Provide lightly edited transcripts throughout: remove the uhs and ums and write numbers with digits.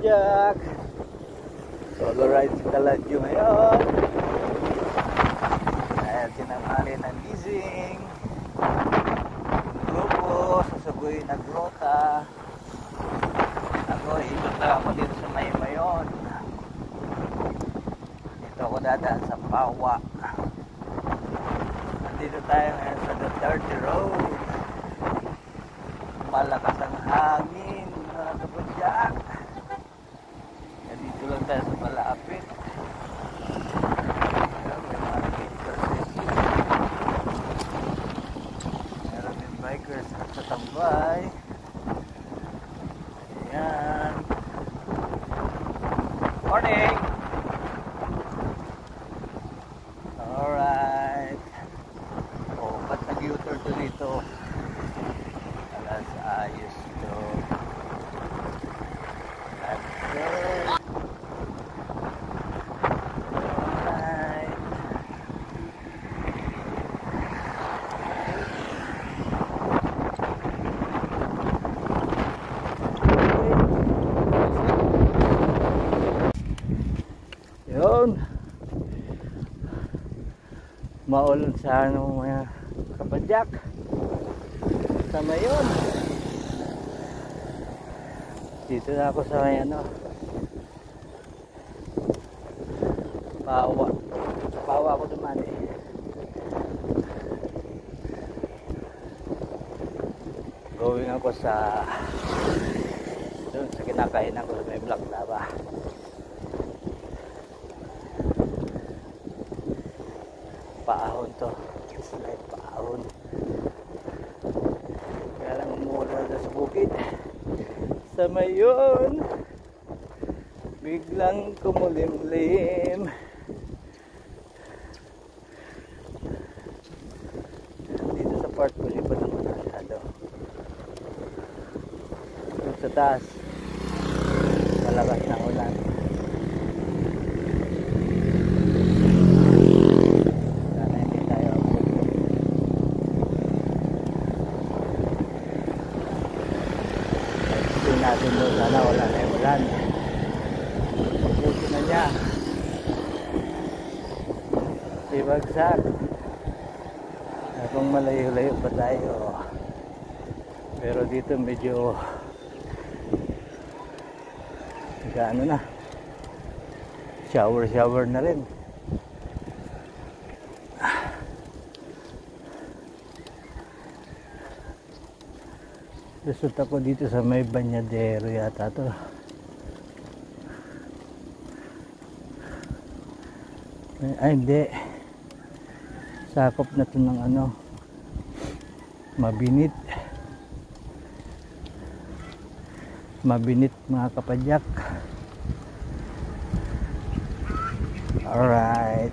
kapadyak. Solo ride sa Kaladyo ngayon. Dahil tinamali ng gising. Grupo, sasabuhin na grota. Ako, ikot na ako dito sa Maymayon. Dito ako dadaan sa Pawa. Nandito tayo ngayon sa Duterte Road. Malakas ang hangin, mga kapadyak. Dito lang tayo sa malapit. Meron din bikers sa tambay. Ayan. Morning! Alright. Oh, ba't nag-u-turn to dito? Alas, ayos ito. Let's go! Yun, maulan sa ano mga kapadyak sa Mayon. Dito na ako sa may ano Pawa ako duman eh. Going ako sa doon sa kinakainan ko sa may Black Lava. Paahon to, slide paahon. Kaya lang umulan na sa bukid sa Mayon, biglang kumulimlim. Dito sa part ko lipat naman masyado. Doon sa taas malakas na ulan. Natin doon sana wala na yung ulan. Pupuso na niya. Ibagsak. Kung malayo-layo pa tayo. Pero dito medyo gaano na. Shower na rin. Lusot ako dito sa may Banyadero yata to. Ay hindi. Sakop na to ng ano, Mabinit. Mabinit mga kapadyak. Alright.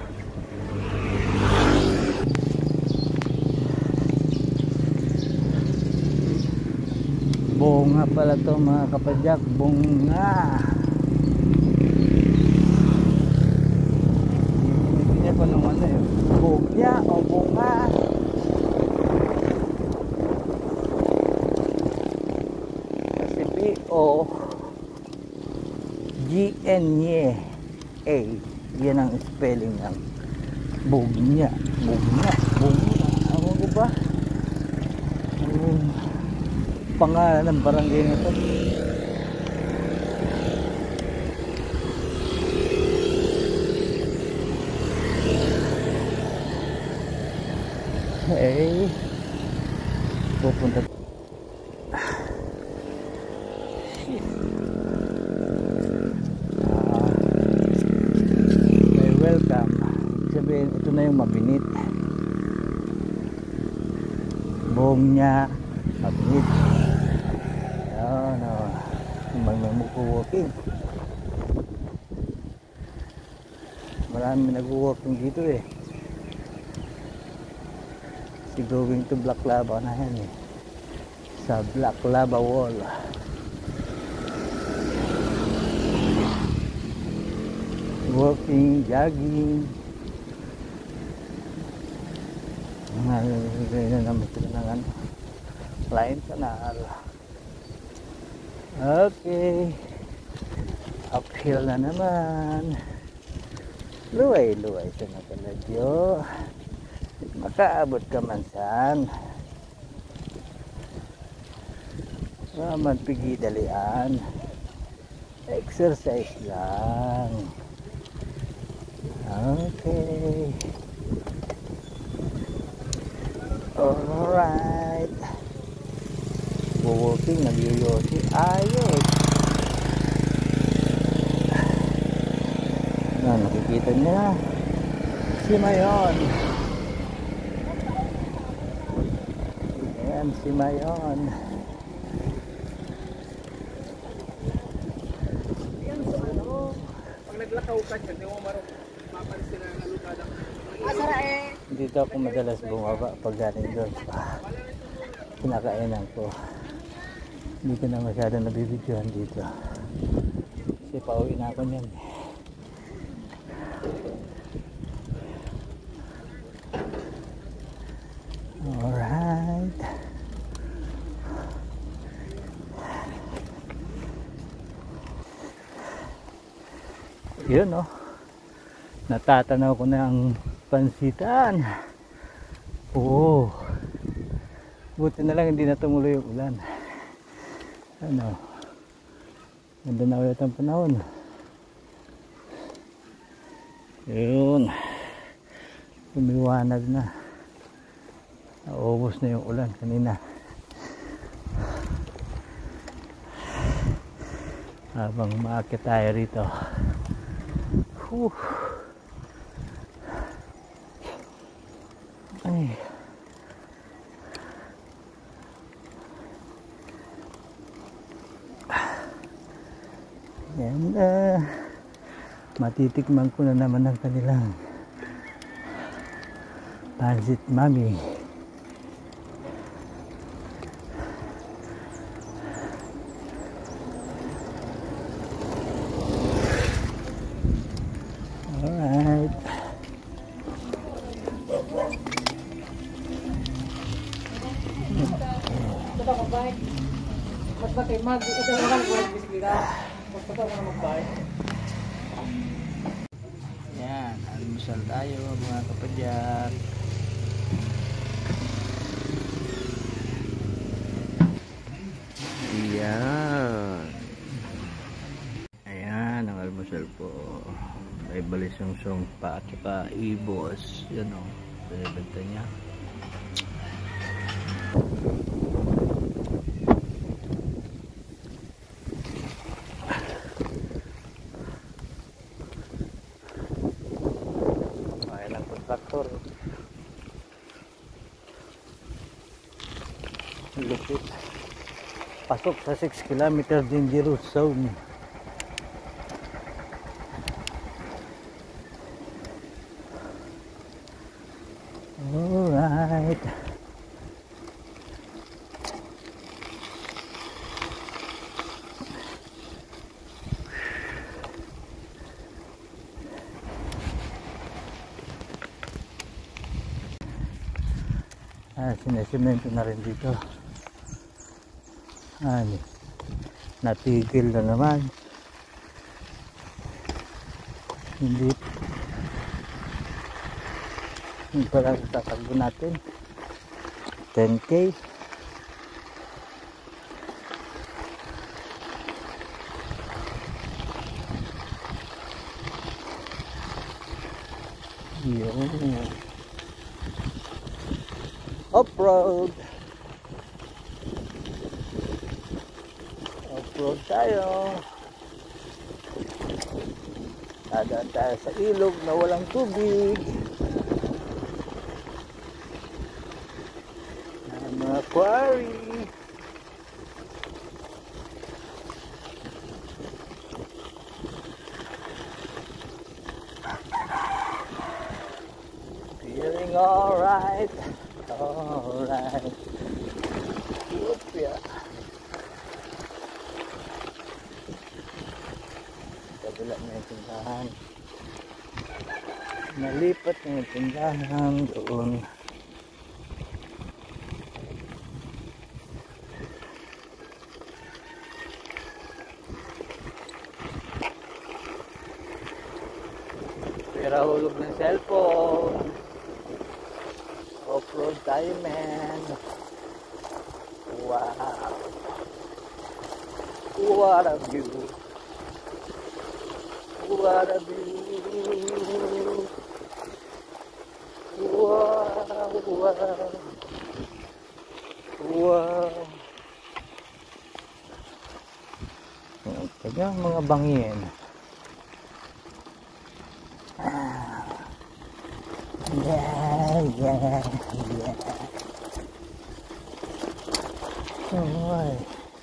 Bunga pala to mga kapadyak, bunga. Hindi ko nung ano yun, bunga o bunga. Kasi B-O-G-N-Y-A, yan ang spelling ng bunga. Bunga. Ako ko ba? Pangalan ng barangay nito. Hey, pupunta. Okay, welcome. Sabihin, ito na yung Mabinit. Buong niya Mabinit. Mag-walking. Marami nag-walking dito eh. Si going to Black Lava na yan eh. Sa Black Lava Wall. Walking, jogging. Nalagay na naman sila ng ano, line canal. Okay. Uphill na naman. Luway-luway sa nakaladyo. Makaabot ka man saan. Raman pigi dalian. Exercise lang. Okay. Alright. Walking, nag-yoyosi. Ayos. Nakikita niya. Si Mayon. Ayan, si Mayon. Naglakaw ka dyan, di mo marong mapansin na nalukada. Dito ako madalas bumaba pag galing doon sa kinakainan ko. Hindi ko na masyado nabibidyohan dito. Kasi pauwi na ako niyan. Alright. Yun oh. Natatanaw ko na ang pansitan. Oo. Buti na lang hindi na tumuloy yung ulan. Ano? Ganda na ulit ang panahon. Yun. Lumiwanag na. Naubos na yung ulan kanina. Habang maakit tayo rito. Ay. And matitikman ko na naman ang kanilang Pansit Mami. Alright. Ito ka ba? Mas ba kayo mag? Ito lang ko ang bisikleta. Mas ba kayo mag-bike? Yan, almusal tayo mga kapadyak. Yan. Ayan ang almusal po. May balisong-song pa at saka ibos. Yan o, pinibenta niya. Ayan ang kontraktor. Lupit. Pasok sa 6 km dangerous zone. Alright. Sinesemento na rin dito. Ano, natigil na naman. Hindi pala tatakbo natin 10K. Yun. Off-road. Off-road tayo. Dadaan tayo sa ilog na walang tubig. Mga quarry. Feeling alright. Alright. Whoopia. Kabila na yung tindahan. Nalipat na yung tindahan doon. Sira hulog ng cellphone. Off-road tayo, man. Wow. What a view. What a view. Wow, wow. Wow. Kaya mga bangin. Yeah. Alright.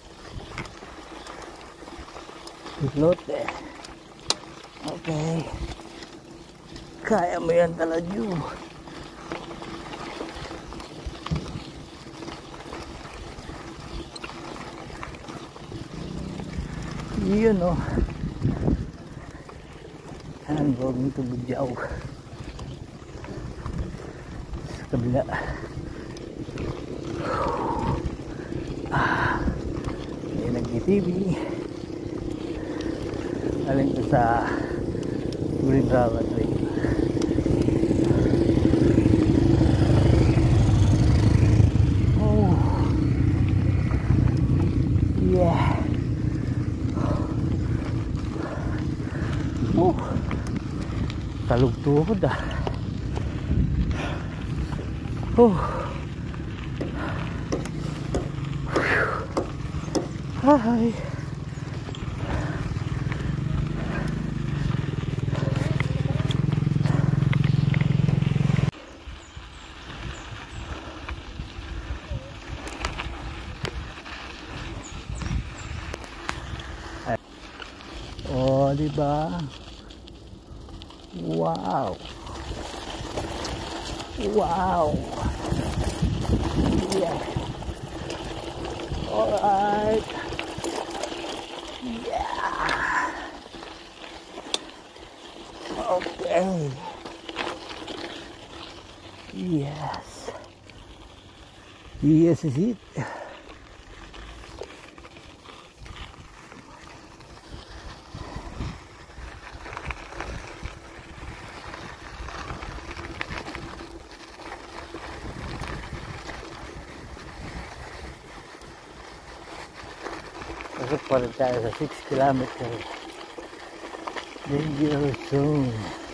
Lote. Okay. Kaya mo yan talaga. Yun o. I'm going to Bujaw. Sa kabila. May nag-TV. Aling ko sa Green Rawa Trail. Oh. Yeah. Oh. Talugtugod ah. Oh. Hi. Oh, diba? Wow. Wow. Yeah. All right. Yeah. Okay. Yes. Yes is it. Pasok pa rin tayo sa 6 kilometer danger zone.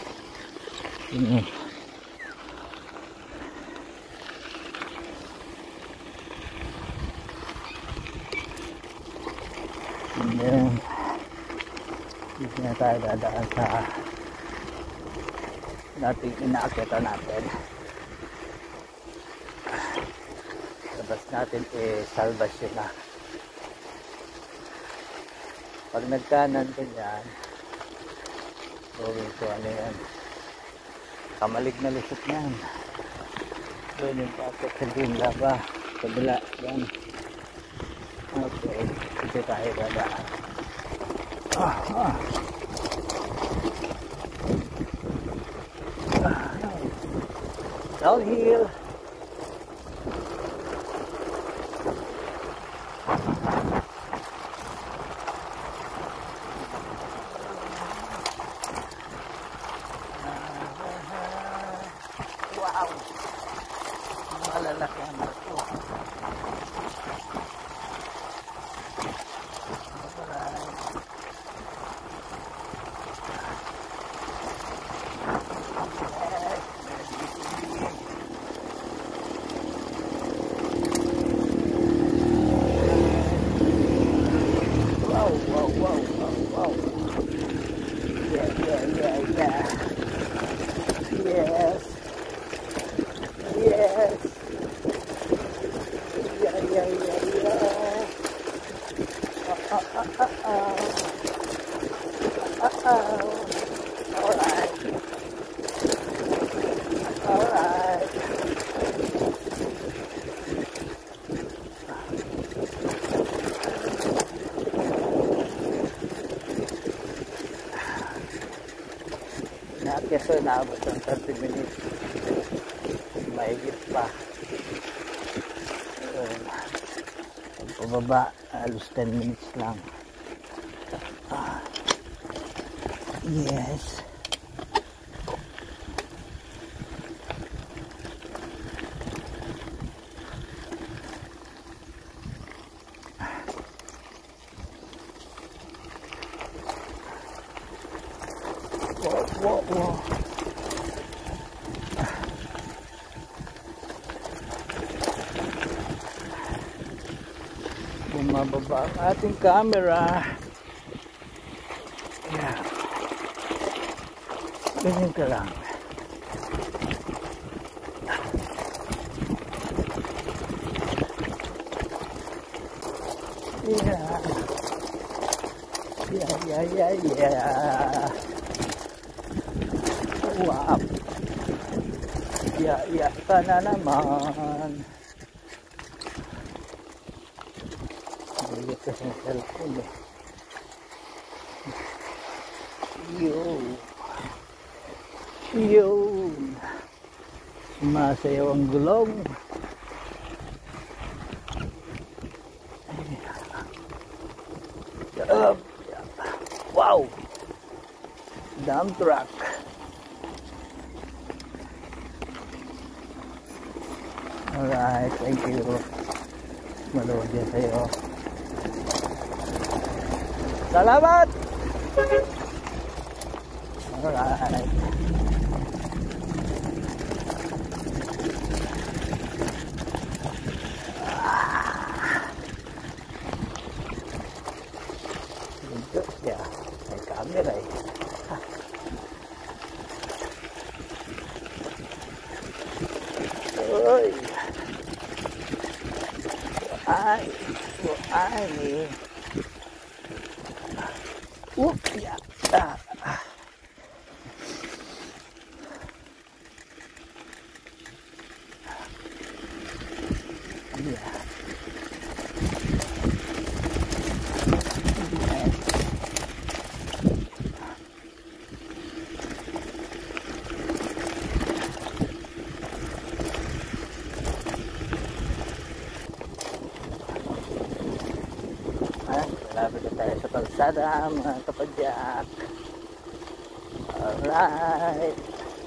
And then dito na tayo dadaan sa dating inaakita natin. Labas natin salvation na. Pag nagkanan ganyan, going to ano yan, kamalig na lusot yan. Doon yung patok sa green lava, kabila yan. Okay, dito tayo dadaan. Downhill. Wow! Malalaki ang bato. Wow. Yeah. Yes. Alright. Keso naabot ng 30 minutes. Mahigit pa. Pababa, halos 10 minutes lang. Yes. Wow, wow. Bumababa ang ating camera. Yeah. Ganyan ka lang. Yeah. Yeah. Wow. Yeah ka na naman. Bigat kasi ng cellphone eh. Yun. Sumasayaw ang gulong. Wow. Dump truck. Alright, thank you. Maluwag yan sa'yo. Salamat! Alright. Good ya. May camera eh. Uy! Ay nih. Ya. Iya. Malapit na tayo sa kalsada mga kapadyak. Alright.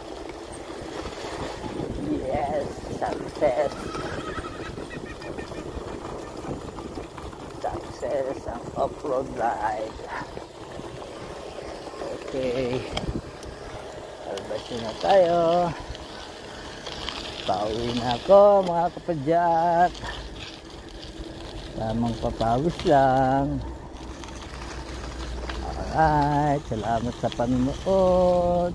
Yes, success. Success ang off-road ride. Okay. Albasin na tayo. Pauwi na ako mga kapadyak. Tamang papawis lang. Alright, salamat sa panonood.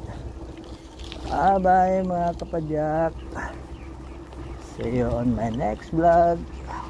Bye-bye mga kapadyak. See you on my next vlog.